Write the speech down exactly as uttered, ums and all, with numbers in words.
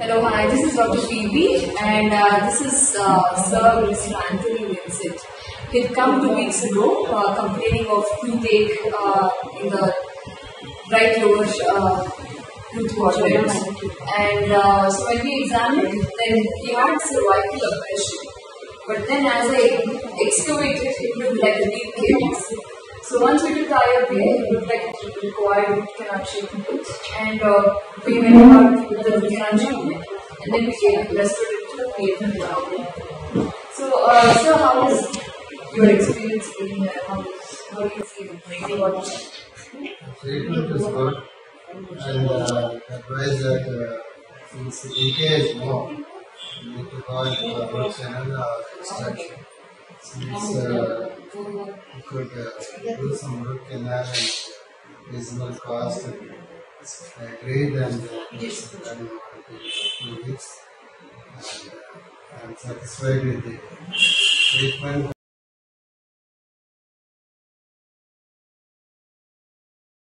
Hello, hi, this is Doctor Phoebe and uh, this is uh, Sir Mister Anthony Vincent. He had come two weeks ago uh, complaining of toothache uh, in the right lower uh, tooth quadrant. And uh, so when we examined, then he had cervical oppression. But then as I excavated, it looked like a deep cave. So once we took the I O P, it looked like it required root canal treatment, and uh, we went about with the root canal treatment, and then we gave restorative to the P F M. So, uh, sir, how is your experience being there? How, is, how do you feel? What? Treatment is good, and uh, advise that uh, since D K is more, you need to call it for root canal or extraction. Since uh, you could uh, do some root canal and reasonable cost, and I agreed, and uh, it's done in two weeks. And uh, I'm satisfied with the treatment